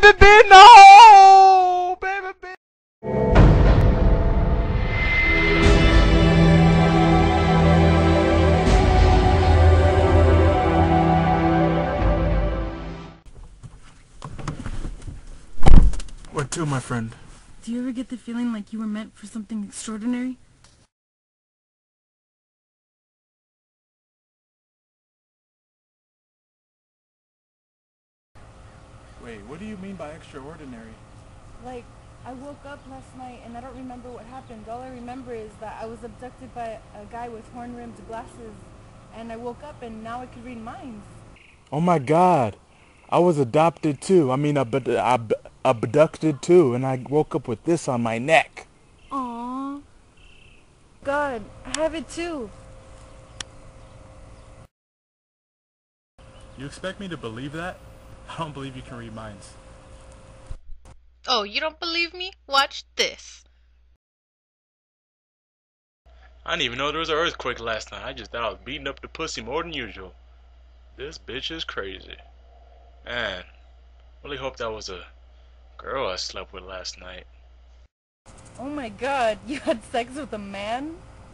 Baby B, no! Baby B. What to, my friend? Do you ever get the feeling like you were meant for something extraordinary? Wait, what do you mean by extraordinary? Like, I woke up last night and I don't remember what happened. All I remember is that I was abducted by a guy with horn-rimmed glasses, and I woke up and now I could read minds. Oh my God, I was adopted too. I mean, abducted too, and I woke up with this on my neck. Aww. God, I have it too. You expect me to believe that? I don't believe you can read minds. Oh, you don't believe me? Watch this. I didn't even know there was an earthquake last night. I just thought I was beating up the pussy more than usual. This bitch is crazy. Man, really hope that was a girl I slept with last night. Oh my God, you had sex with a man?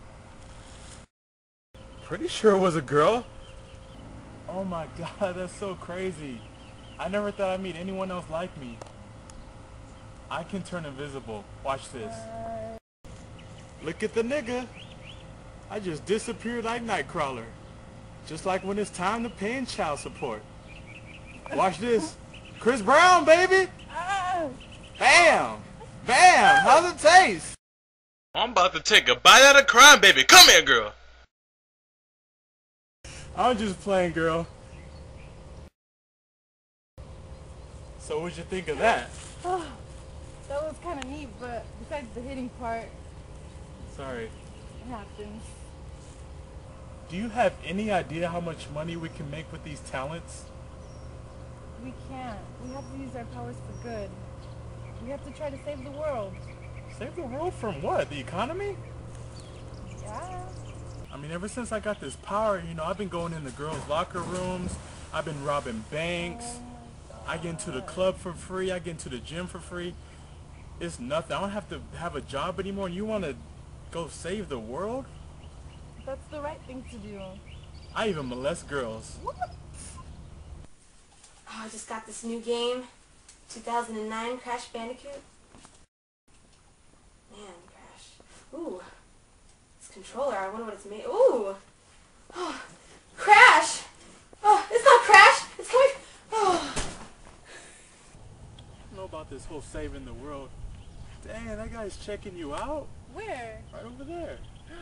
Pretty sure it was a girl. Oh my God, that's so crazy. I never thought I'd meet anyone else like me. I can turn invisible. Watch this. Look at the nigga. I just disappeared like Nightcrawler. Just like when it's time to pay in child support. Watch this. Chris Brown, baby! Bam! Bam! How's it taste? I'm about to take a bite out of crime, baby. Come here, girl. I'm just playing, girl. So what'd you think of that? Oh, that was kind of neat, but besides the hitting part, Sorry. it happens. Do you have any idea how much money we can make with these talents? We can't. We have to use our powers for good. We have to try to save the world. Save the world from what? The economy? Yeah. I mean, ever since I got this power, you know, I've been going in the girls' locker rooms. I've been robbing banks. I get into the club for free. I get into the gym for free. It's nothing. I don't have to have a job anymore. And you want to go save the world? That's the right thing to do. I even molest girls. What? Oh, I just got this new game, 2009 Crash Bandicoot. Man, Crash. Ooh, this controller, I wonder what it's made. Ooh! Oh, Crash! Oh, it's not Crash! It's coming... Oh. I don't know about this whole saving the world. Dang, that guy's checking you out. Where? Right over there.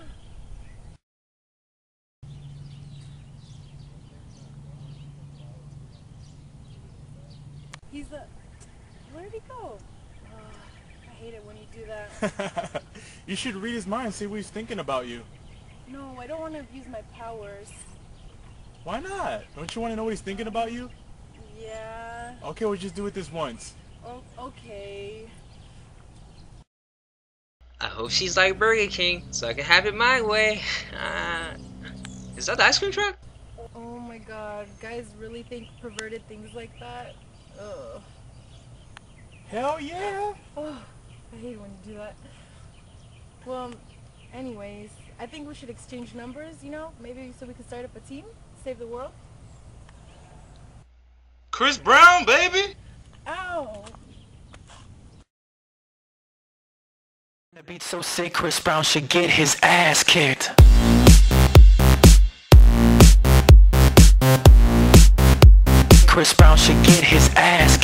He's a... Where'd he go? I hate it when you do that. You should read his mind and see what he's thinking about you. No, I don't want to abuse my powers. Why not? Don't you want to know what he's thinking about you? Yeah. Okay, we'll just do it this once. Oh, okay. I hope she's like Burger King, so I can have it my way. Is that the ice cream truck? Oh my God, guys really think perverted things like that? Ugh. Hell yeah! Oh, I hate when you do that. Well, anyways, I think we should exchange numbers, you know? Maybe so we could start up a team, save the world. Chris Brown, baby! Ow! The beat's so sick, Chris Brown should get his ass kicked. Chris Brown should get his ass kicked.